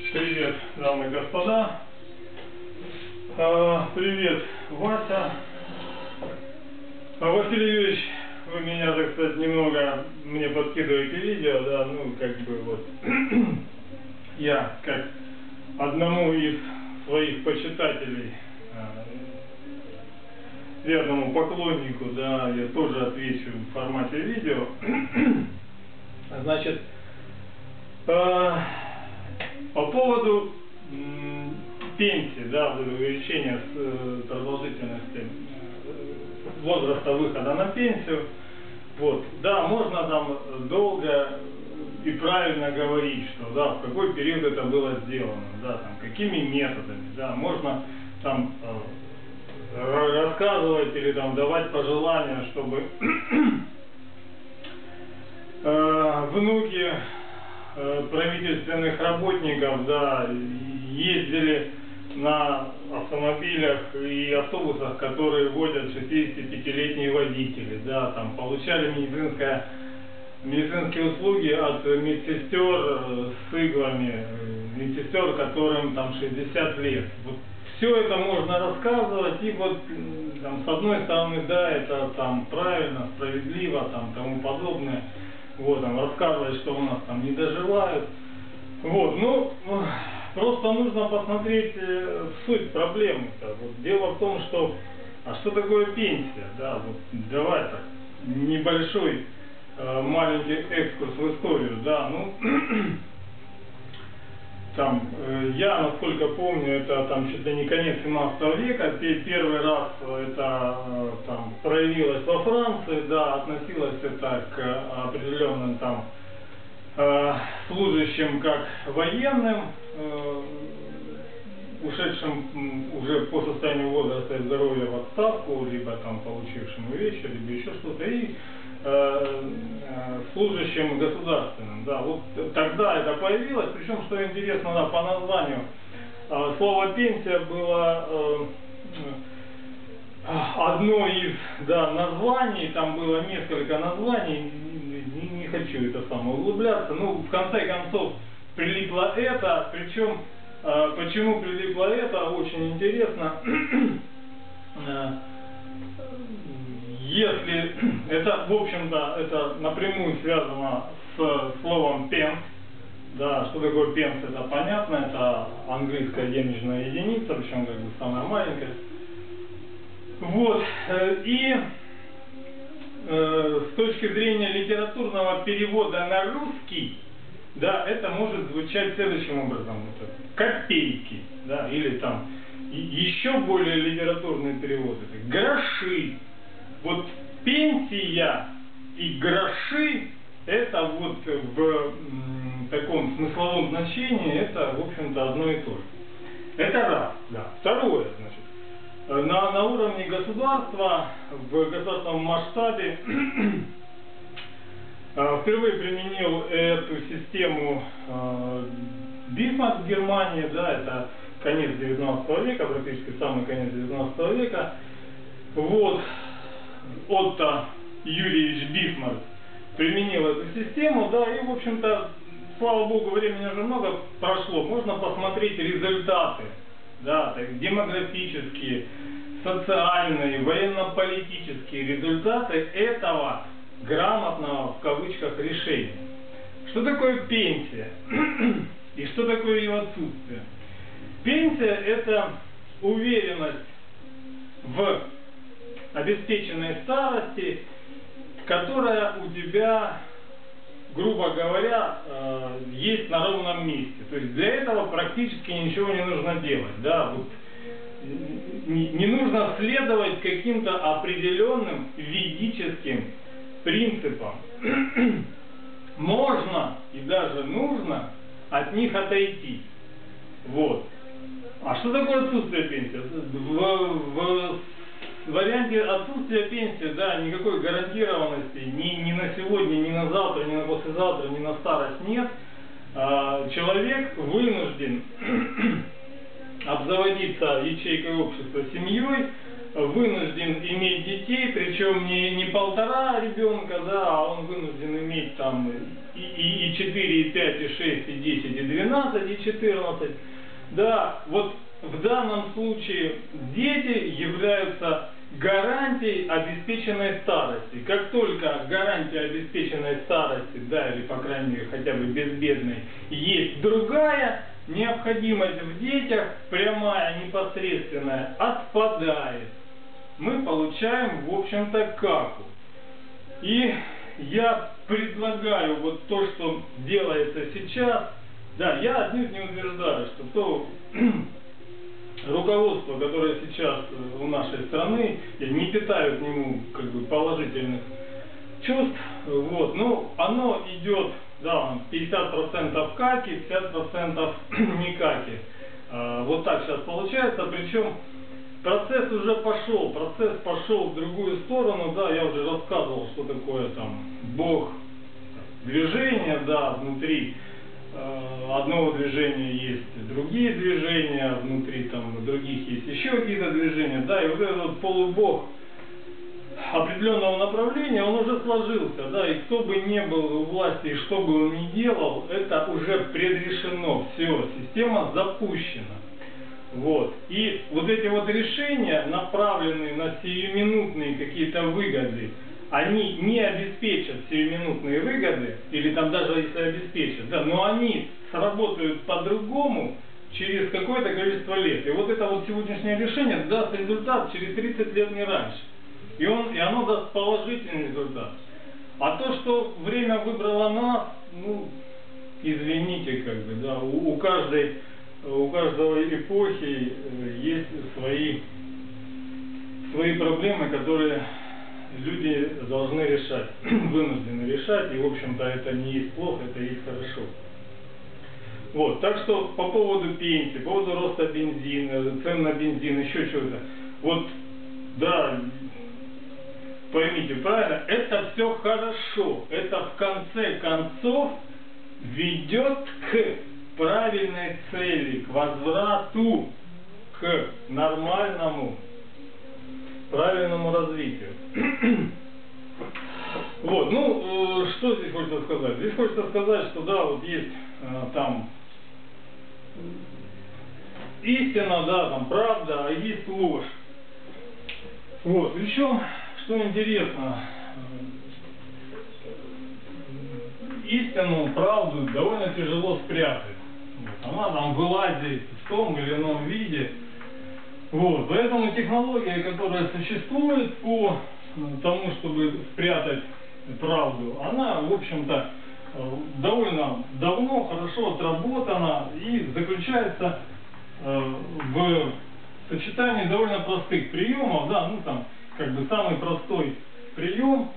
Привет, дамы и господа. Привет, Вася. Василий Юрьевич, вы меня, так сказать, немного мне подкидываете видео, да, ну, как бы вот. Я, как одному из своих почитателей, верному поклоннику, да, я тоже отвечу в формате видео. Значит, по поводу пенсии, да, увеличения продолжительности возраста выхода на пенсию, вот, да, можно там долго и правильно говорить, что, да, в какой период это было сделано, да, там, какими методами, да, можно там рассказывать или там давать пожелания, чтобы внуки правительственных работников, да, ездили на автомобилях и автобусах, которые водят 65-летние водители, да, там получали медицинские услуги от медсестер с иглами, медсестер, которым там 60 лет. Вот все это можно рассказывать, и вот там, с одной стороны, да, это там правильно, справедливо, там тому подобное. Вот, там рассказывать, что у нас там не доживают. Вот, ну, просто нужно посмотреть суть проблемы-то. Вот, дело в том, что, а что такое пенсия? Да, вот, давай так, небольшой маленький экскурс в историю, да, ну, там, я, насколько помню, это там чуть ли не конец 17 века, первый раз это там проявилось во Франции, да, относилось это к определенным там служащим как военным, ушедшим уже по состоянию возраста и здоровья в отставку, либо там получившим увечья, либо еще что-то, и служащим государственным, да, вот тогда это появилось, причем, что интересно, да, по названию, слово пенсия было одно из, да, названий, там было несколько названий, не хочу это самое углубляться, ну, в конце концов, прилипло это, причем, почему прилипло это, очень интересно. Если это, в общем-то, это напрямую связано с словом pence, да, что такое pence, это понятно, это английская денежная единица, причем как бы самая маленькая. Вот, и с точки зрения литературного перевода на русский, да, это может звучать следующим образом, вот, копейки, да, или там еще более литературный перевод, это гроши. Вот пенсия и гроши, это вот в таком смысловом значении, это, в общем-то, одно и то же. Это раз, да. Второе, значит, на уровне государства, в государственном масштабе, впервые применил эту систему Бисмарк в Германии, да, это конец 19 века, практически самый конец 19 века. Вот. Отто Юрьевич Бисмарк применил эту систему, да, и, в общем-то, слава богу, времени уже много прошло, можно посмотреть результаты, да, так, демографические, социальные, военно-политические результаты этого грамотного, в кавычках, решения. Что такое пенсия? И что такое ее отсутствие? Пенсия – это уверенность в обеспеченной старости, которая у тебя, грубо говоря, есть на ровном месте. То есть для этого практически ничего не нужно делать. Да? Вот не нужно следовать каким-то определенным ведическим принципам. Можно и даже нужно от них отойти. Вот. А что такое отсутствие пенсии? В варианте отсутствия пенсии, да, никакой гарантированности ни на сегодня, ни на завтра, ни на послезавтра, ни на старость нет. Человек вынужден обзаводиться ячейкой общества, семьей, вынужден иметь детей, причем не полтора ребенка, да, а он вынужден иметь там и 4, и 5, и 6, и 10, и 12, и 14. Да, вот в данном случае дети являются гарантией обеспеченной старости. Как только гарантия обеспеченной старости, да, или по крайней мере хотя бы безбедной, есть другая, необходимость в детях, прямая, непосредственная, отпадает. Мы получаем, в общем-то, каку. И я предлагаю вот то, что делается сейчас. Да, я отнюдь не утверждаю, что то руководство, которое сейчас у нашей страны, не питаю к нему как бы положительных чувств, вот, но оно идет, да, 50% каки, 50% не каки. Вот так сейчас получается, причем процесс уже пошел, в другую сторону, да, я уже рассказывал, что такое там Бог движения, да, внутри одного движения есть другие движения, внутри там других есть еще какие-то движения, да, и вот этот вот полубог определенного направления, он уже сложился, да, и кто бы ни был у власти, и что бы он ни делал, это уже предрешено, все, система запущена. Вот. И вот эти вот решения, направленные на сиюминутные какие-то выгоды, они не обеспечат сиюминутные выгоды, или там даже если обеспечат, да, но они сработают по-другому через какое-то количество лет. И вот это вот сегодняшнее решение даст результат через 30 лет не раньше. И оно даст положительный результат. А то, что время выбрало нас, ну, извините, как бы, да, у каждого эпохи есть свои проблемы, которые люди должны решать, вынуждены решать, и, в общем-то, это не есть плохо, это есть хорошо. Вот, так что по поводу пенсии, по поводу роста бензина, цен на бензин, еще чего-то, вот, да, поймите правильно, это все хорошо, это в конце концов ведет к правильной цели, к возврату, к нормальному, правильному развитию. Вот, ну, что здесь хочется сказать? Здесь хочется сказать, что да, вот есть там истина, да, там правда, а есть ложь. Вот, причем, что интересно, истину, правду довольно тяжело спрятать. Вот, она там вылазит в том или ином виде. Вот, поэтому технология, которая существует по тому, чтобы спрятать правду, она, в общем-то, довольно давно, хорошо отработана и заключается в сочетании довольно простых приемов, да, ну там, как бы самый простой прием,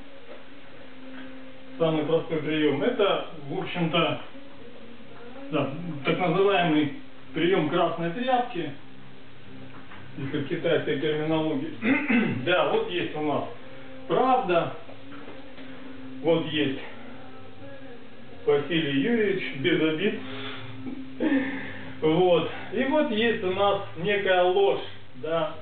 это, в общем-то, да, так называемый прием красной тряпки, из китайской терминологии. Да, вот есть у нас правда, вот есть Василий Юрьевич, без обид. Вот. И вот есть у нас некая ложь, да.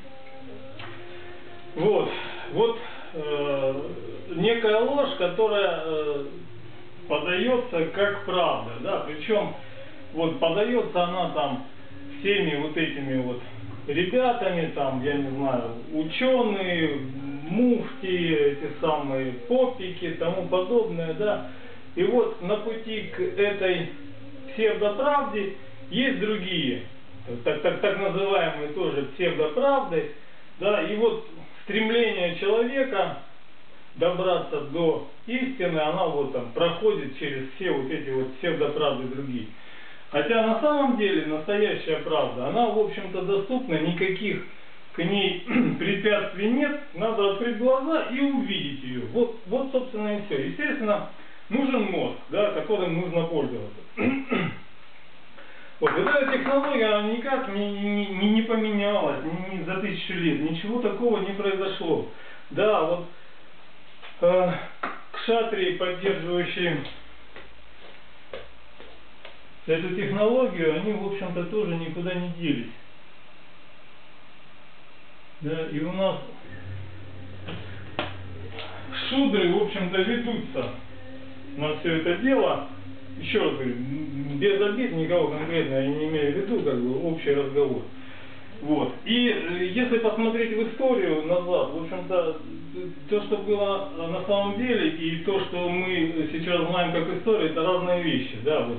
Вот. Вот некая ложь, которая подается как правда, да. Причем вот подается она там всеми вот этими вот ребятами, там, я не знаю, ученые, муфти, эти самые попики, тому подобное, да. И вот на пути к этой псевдоправде есть другие, так называемые тоже псевдоправды, да, и вот стремление человека добраться до истины, она вот там проходит через все вот эти вот псевдоправды другие. Хотя на самом деле настоящая правда, она в общем-то доступна, никаких к ней препятствий нет, надо открыть глаза и увидеть ее. Вот собственно и все. Естественно, нужен мозг, да, которым нужно пользоваться. Вот эта технология, она никак не поменялась ни за 1000 лет, ничего такого не произошло. Да, вот кшатрии, поддерживающие эту технологию, они, в общем-то, тоже никуда не делись. Да, и у нас шудры, в общем-то, ведутся на все это дело. Еще раз говорю, без обид, никого конкретно я не имею в виду, как бы общий разговор. Вот. И если посмотреть в историю назад, в общем-то, то, что было на самом деле, и то, что мы сейчас знаем как история, это разные вещи. Да, вот.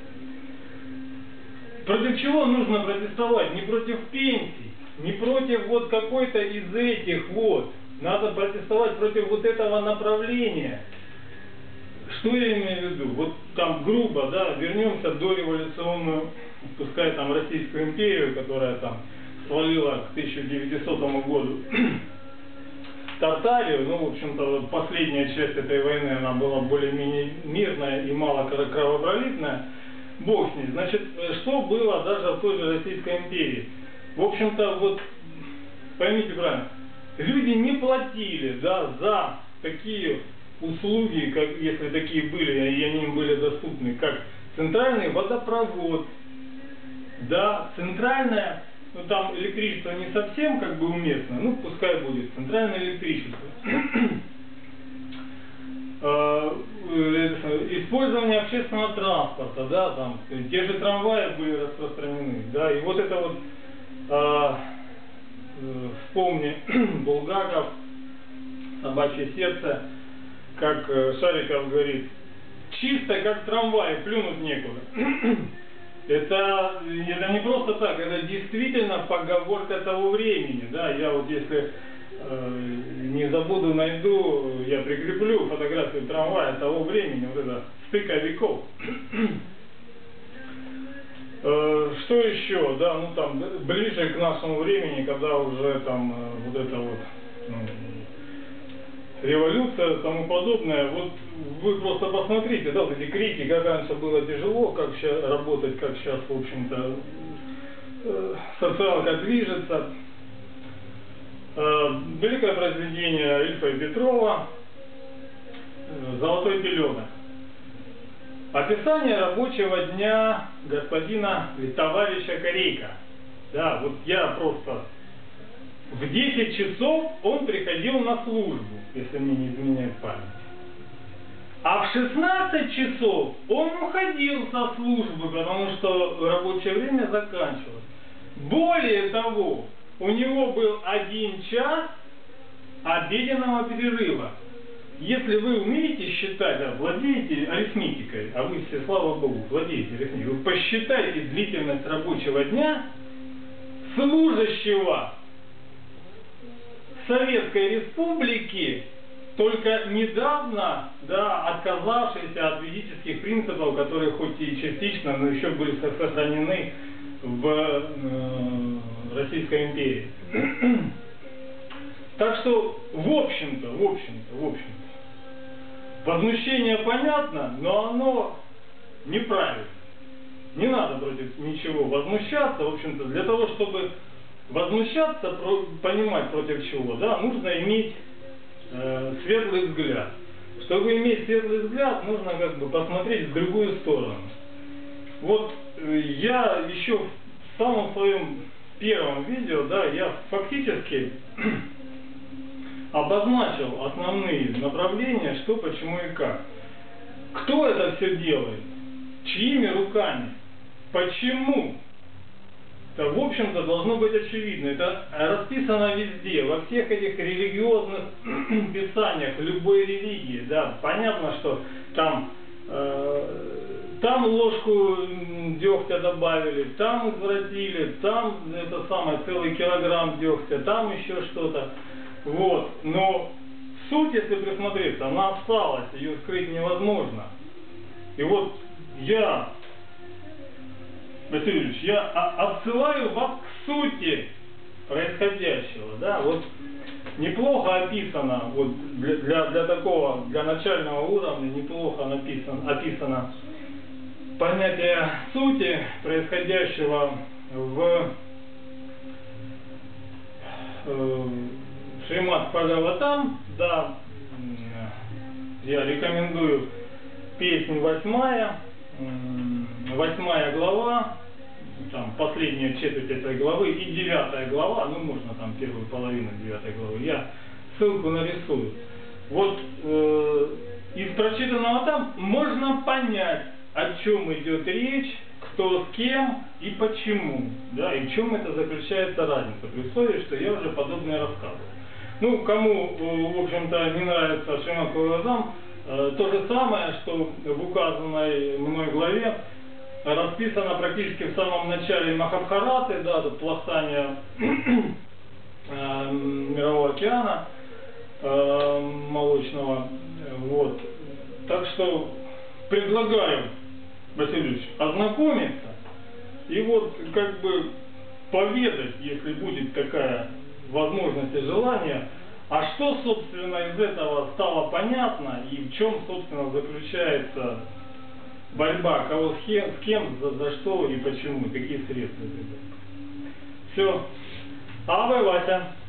Против чего нужно протестовать? Не против пенсий, не против вот какой-то из этих вот. Надо протестовать против вот этого направления. Что я имею в виду? Вот там грубо, да, вернемся до революционную, пускай там Российскую империю, которая там свалила к 1900 году Тартарию. Ну, в общем-то, последняя часть этой войны, она была более-менее мирная и мало кровопролитная. Бог с ней. Значит, что было даже в той же Российской империи? В общем-то, вот, поймите правильно, люди не платили, да, за такие услуги, как, если такие были, и они им были доступны, как центральный водопровод, да, центральное, ну там электричество не совсем как бы уместно, ну пускай будет центральное электричество. Использование общественного транспорта, да, там те же трамваи были распространены, да, и вот это вот, вспомни Булгаков, «Собачье сердце», как Шариков говорит, чисто как трамвай, плюнуть некуда. Это не просто так, это действительно поговорка того времени, да, я вот если не забуду, найду, я прикреплю фотографию трамвая того времени, вот это стыка веков. Что еще, да, ну там ближе к нашему времени, когда уже там вот это вот революция и тому подобное, вот вы просто посмотрите, да, вот эти крики, как раньше было тяжело, как сейчас работать, как сейчас, в общем-то, социалка движется. Великое произведение Ильфа и Петрова «Золотой теленок». Описание рабочего дня господина или товарища Корейка. Да, вот я просто... В 10 часов он приходил на службу, если мне не изменяет память. А в 16 часов он уходил со службы, потому что рабочее время заканчивалось. Более того, у него был 1 час обеденного перерыва. Если вы умеете считать, да, владеете арифметикой, а вы все, слава Богу, владеете арифметикой, вы посчитайте длительность рабочего дня служащего Советской Республики, только недавно, да, отказавшиеся от ведических принципов, которые хоть и частично, но еще были сохранены в Российской империи. Так что, в общем-то, возмущение понятно, но оно неправильно. Не надо против ничего возмущаться, в общем-то, для того, чтобы возмущаться, понимать против чего, да, нужно иметь светлый взгляд. Чтобы иметь светлый взгляд, нужно как бы посмотреть в другую сторону. Вот я еще в самом своем первом видео, да, я фактически обозначил основные направления, что, почему и как. Кто это все делает? Чьими руками? Почему? Это, в общем-то, должно быть очевидно. Это расписано везде, во всех этих религиозных писаниях любой религии. Да, понятно, что там ложку дегтя добавили, там извратили, там это самое, целый килограмм дегтя, там еще что-то. Вот. Но суть, если присмотреться, она осталась, ее скрыть невозможно. И вот я, Василий Ильич, я отсылаю вас к сути происходящего. Да? Вот неплохо описано, вот для такого, для начального уровня неплохо описано понятие сути происходящего в Шримад Бхагаватам. Да, я рекомендую песнь 8 глава, там последняя четверть этой главы и 9 глава, ну можно там первую половину 9 главы, я ссылку нарисую. Вот из прочитанного там можно понять, о чем идет речь, кто с кем и почему, да, и в чем это заключается разница, при условии, что я уже подобное рассказывал. Ну, кому, в общем-то, не нравится Шримад Бхагаватам, то же самое, что в указанной мной главе расписано практически в самом начале Махабхараты, да, тут плавание Мирового океана молочного, вот. Так что предлагаю, Василий Ильич, ознакомиться и вот как бы поведать, если будет такая возможность и желание, а что, собственно, из этого стало понятно и в чем, собственно, заключается борьба, кого с кем, за что и почему, какие средства. Все. А вы, Вася.